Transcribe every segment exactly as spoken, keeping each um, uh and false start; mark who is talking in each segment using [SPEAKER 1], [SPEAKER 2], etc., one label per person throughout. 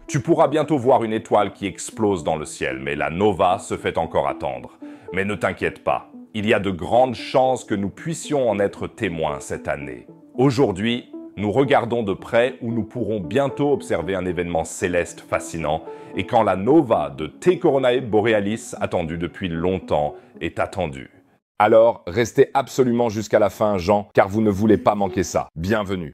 [SPEAKER 1] Tu pourras bientôt voir une étoile qui explose dans le ciel, mais la nova se fait encore attendre. Mais ne t'inquiète pas, il y a de grandes chances que nous puissions en être témoins cette année. Aujourd'hui, nous regardons de près où nous pourrons bientôt observer un événement céleste fascinant et quand la nova de T Coronae Borealis, attendue depuis longtemps, est attendue. Alors, restez absolument jusqu'à la fin, Jean, car vous ne voulez pas manquer ça. Bienvenue.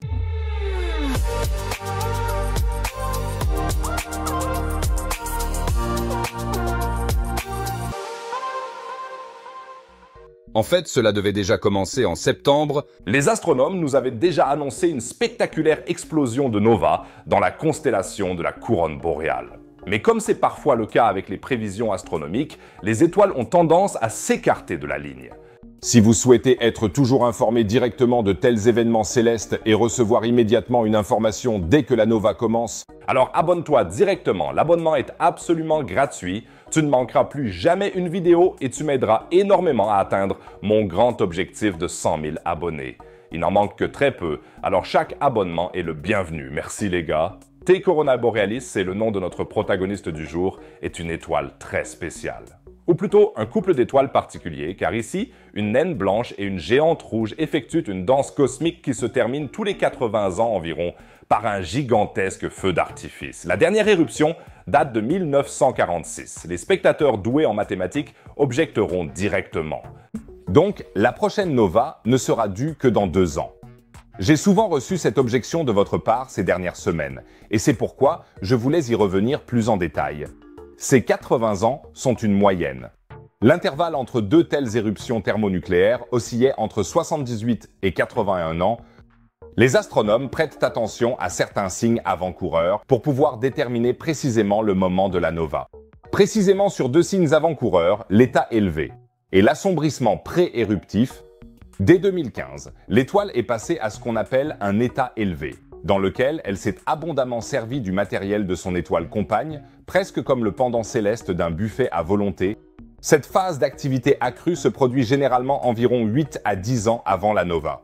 [SPEAKER 1] En fait, cela devait déjà commencer en septembre. Les astronomes nous avaient déjà annoncé une spectaculaire explosion de nova dans la constellation de la couronne boréale. Mais comme c'est parfois le cas avec les prévisions astronomiques, les étoiles ont tendance à s'écarter de la ligne. Si vous souhaitez être toujours informé directement de tels événements célestes et recevoir immédiatement une information dès que la nova commence, alors abonne-toi directement, l'abonnement est absolument gratuit, tu ne manqueras plus jamais une vidéo et tu m'aideras énormément à atteindre mon grand objectif de cent mille abonnés. Il n'en manque que très peu, alors chaque abonnement est le bienvenu. Merci les gars. T Coronae Borealis, c'est le nom de notre protagoniste du jour, est une étoile très spéciale. Ou plutôt un couple d'étoiles particulier, car ici, une naine blanche et une géante rouge effectuent une danse cosmique qui se termine tous les quatre-vingts ans environ par un gigantesque feu d'artifice. La dernière éruption date de mille neuf cent quarante-six. Les spectateurs doués en mathématiques objecteront directement. Donc, la prochaine nova ne sera due que dans deux ans. J'ai souvent reçu cette objection de votre part ces dernières semaines, et c'est pourquoi je voulais y revenir plus en détail. Ces quatre-vingts ans sont une moyenne. L'intervalle entre deux telles éruptions thermonucléaires oscillait entre soixante-dix-huit et quatre-vingt-un ans. Les astronomes prêtent attention à certains signes avant-coureurs pour pouvoir déterminer précisément le moment de la nova. Précisément sur deux signes avant-coureurs, l'état élevé et l'assombrissement pré-éruptif. Dès deux mille quinze, l'étoile est passée à ce qu'on appelle un état élevé, dans lequel elle s'est abondamment servie du matériel de son étoile compagne, presque comme le pendant céleste d'un buffet à volonté. Cette phase d'activité accrue se produit généralement environ huit à dix ans avant la nova.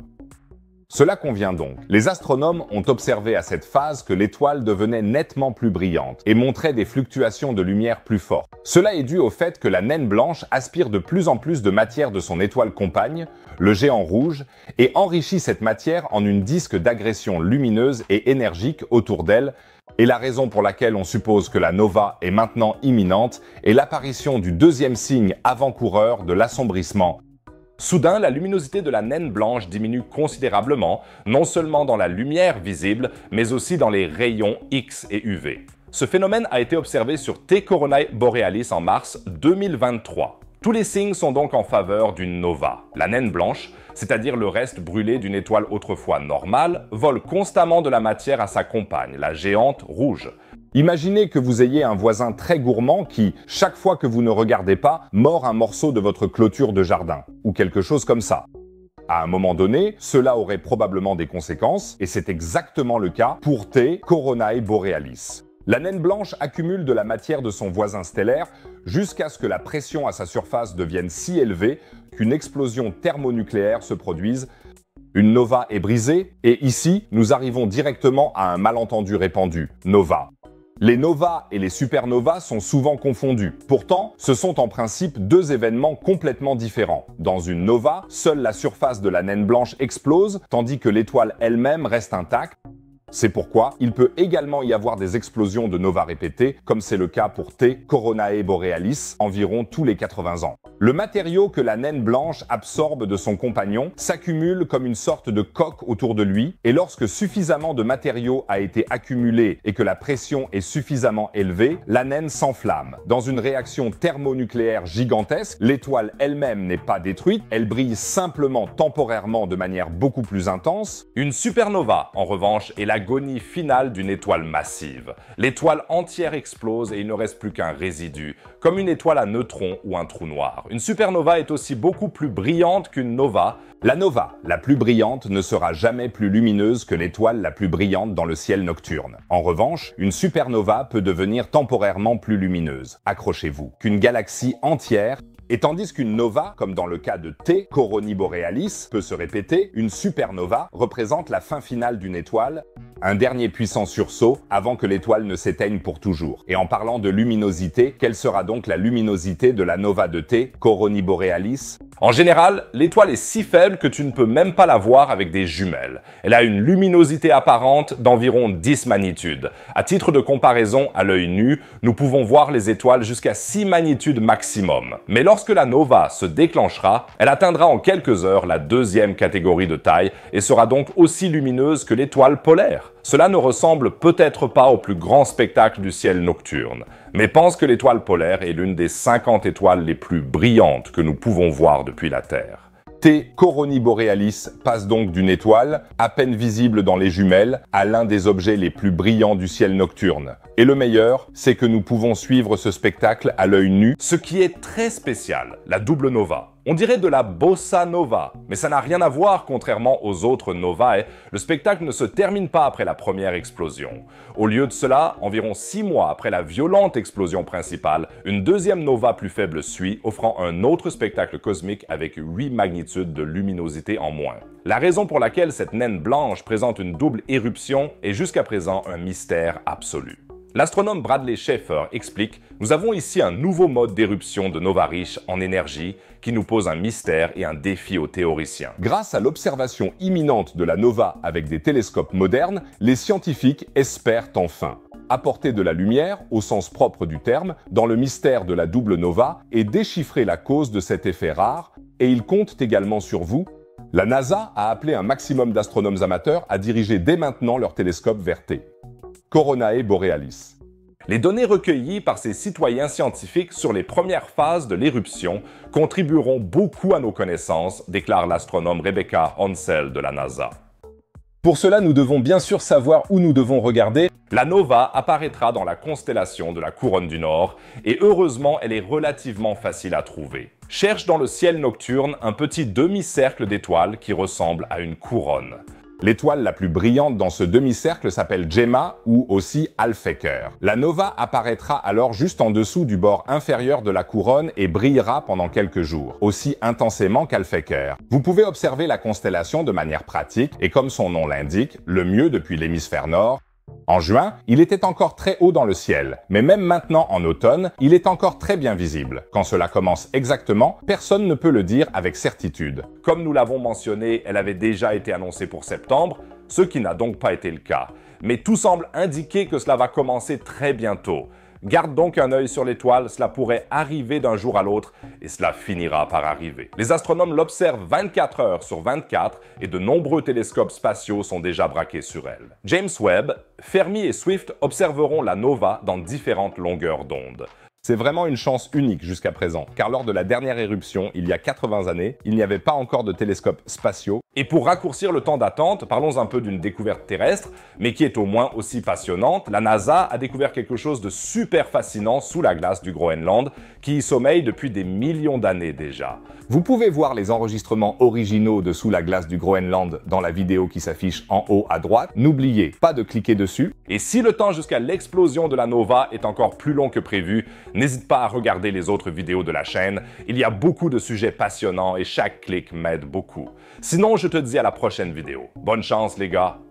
[SPEAKER 1] Cela convient donc. Les astronomes ont observé à cette phase que l'étoile devenait nettement plus brillante et montrait des fluctuations de lumière plus fortes. Cela est dû au fait que la naine blanche aspire de plus en plus de matière de son étoile compagne, le géant rouge, et enrichit cette matière en une disque d'agression lumineuse et énergique autour d'elle. Et la raison pour laquelle on suppose que la nova est maintenant imminente est l'apparition du deuxième signe avant-coureur de l'assombrissement. Soudain, la luminosité de la naine blanche diminue considérablement, non seulement dans la lumière visible, mais aussi dans les rayons X et U V. Ce phénomène a été observé sur T Coronae Borealis en mars deux mille vingt-trois. Tous les signes sont donc en faveur d'une nova. La naine blanche, c'est-à-dire le reste brûlé d'une étoile autrefois normale, vole constamment de la matière à sa compagne, la géante rouge. Imaginez que vous ayez un voisin très gourmand qui, chaque fois que vous ne regardez pas, mord un morceau de votre clôture de jardin, ou quelque chose comme ça. À un moment donné, cela aurait probablement des conséquences, et c'est exactement le cas pour T Coronae Borealis. La naine blanche accumule de la matière de son voisin stellaire jusqu'à ce que la pression à sa surface devienne si élevée qu'une explosion thermonucléaire se produise. Une nova est brisée, et ici, nous arrivons directement à un malentendu répandu, nova. Les novas et les supernovas sont souvent confondus. Pourtant, ce sont en principe deux événements complètement différents. Dans une nova, seule la surface de la naine blanche explose, tandis que l'étoile elle-même reste intacte. C'est pourquoi il peut également y avoir des explosions de nova répétées, comme c'est le cas pour T Coronae Borealis, environ tous les quatre-vingts ans. Le matériau que la naine blanche absorbe de son compagnon s'accumule comme une sorte de coque autour de lui, et lorsque suffisamment de matériau a été accumulé et que la pression est suffisamment élevée, la naine s'enflamme. Dans une réaction thermonucléaire gigantesque, l'étoile elle-même n'est pas détruite, elle brille simplement temporairement de manière beaucoup plus intense. Une supernova, en revanche, est la l'agonie finale d'une étoile massive. L'étoile entière explose et il ne reste plus qu'un résidu, comme une étoile à neutrons ou un trou noir. Une supernova est aussi beaucoup plus brillante qu'une nova. La nova, la plus brillante, ne sera jamais plus lumineuse que l'étoile la plus brillante dans le ciel nocturne. En revanche, une supernova peut devenir temporairement plus lumineuse. Accrochez-vous, qu'une galaxie entière Et tandis qu'une nova, comme dans le cas de T Coronae Borealis, peut se répéter, une supernova représente la fin finale d'une étoile, un dernier puissant sursaut avant que l'étoile ne s'éteigne pour toujours. Et en parlant de luminosité, quelle sera donc la luminosité de la nova de T Coronae Borealis? En général, l'étoile est si faible que tu ne peux même pas la voir avec des jumelles. Elle a une luminosité apparente d'environ dix magnitudes. À titre de comparaison, à l'œil nu, nous pouvons voir les étoiles jusqu'à six magnitudes maximum. Mais lorsque la nova se déclenchera, elle atteindra en quelques heures la deuxième catégorie de taille et sera donc aussi lumineuse que l'étoile polaire. Cela ne ressemble peut-être pas au plus grand spectacle du ciel nocturne, mais pense que l'étoile polaire est l'une des cinquante étoiles les plus brillantes que nous pouvons voir depuis la Terre. T Coronae Borealis passe donc d'une étoile, à peine visible dans les jumelles, à l'un des objets les plus brillants du ciel nocturne. Et le meilleur, c'est que nous pouvons suivre ce spectacle à l'œil nu, ce qui est très spécial, la double nova. On dirait de la bossa nova, mais ça n'a rien à voir contrairement aux autres novae. Le spectacle ne se termine pas après la première explosion. Au lieu de cela, environ six mois après la violente explosion principale, une deuxième nova plus faible suit, offrant un autre spectacle cosmique avec huit magnitudes de luminosité en moins. La raison pour laquelle cette naine blanche présente une double éruption est jusqu'à présent un mystère absolu. L'astronome Bradley Schaeffer explique « Nous avons ici un nouveau mode d'éruption de nova riche en énergie qui nous pose un mystère et un défi aux théoriciens. » Grâce à l'observation imminente de la nova avec des télescopes modernes, les scientifiques espèrent enfin apporter de la lumière, au sens propre du terme, dans le mystère de la double nova et déchiffrer la cause de cet effet rare, et ils comptent également sur vous. La NASA a appelé un maximum d'astronomes amateurs à diriger dès maintenant leur télescope vers T Coronae Borealis. Les données recueillies par ces citoyens scientifiques sur les premières phases de l'éruption contribueront beaucoup à nos connaissances, déclare l'astronome Rebecca Hansel de la NASA. Pour cela, nous devons bien sûr savoir où nous devons regarder. La nova apparaîtra dans la constellation de la Couronne du Nord et heureusement, elle est relativement facile à trouver. Cherche dans le ciel nocturne un petit demi-cercle d'étoiles qui ressemble à une couronne. L'étoile la plus brillante dans ce demi-cercle s'appelle Gemma ou aussi Alpheker. La nova apparaîtra alors juste en dessous du bord inférieur de la couronne et brillera pendant quelques jours, aussi intensément qu'Alpheker. Vous pouvez observer la constellation de manière pratique et comme son nom l'indique, le mieux depuis l'hémisphère nord. En juin, il était encore très haut dans le ciel, mais même maintenant en automne, il est encore très bien visible. Quand cela commence exactement, personne ne peut le dire avec certitude. Comme nous l'avons mentionné, elle avait déjà été annoncée pour septembre, ce qui n'a donc pas été le cas. Mais tout semble indiquer que cela va commencer très bientôt. Garde donc un œil sur l'étoile, cela pourrait arriver d'un jour à l'autre et cela finira par arriver. Les astronomes l'observent vingt-quatre heures sur vingt-quatre et de nombreux télescopes spatiaux sont déjà braqués sur elle. James Webb, Fermi et Swift observeront la nova dans différentes longueurs d'onde. C'est vraiment une chance unique jusqu'à présent, car lors de la dernière éruption, il y a quatre-vingts années, il n'y avait pas encore de télescopes spatiaux. Et pour raccourcir le temps d'attente, parlons un peu d'une découverte terrestre, mais qui est au moins aussi passionnante. La NASA a découvert quelque chose de super fascinant sous la glace du Groenland, qui y sommeille depuis des millions d'années déjà. Vous pouvez voir les enregistrements originaux de Sous la glace du Groenland dans la vidéo qui s'affiche en haut à droite. N'oubliez pas de cliquer dessus. Et si le temps jusqu'à l'explosion de la nova est encore plus long que prévu, n'hésite pas à regarder les autres vidéos de la chaîne. Il y a beaucoup de sujets passionnants et chaque clic m'aide beaucoup. Sinon, je te dis à la prochaine vidéo. Bonne chance les gars!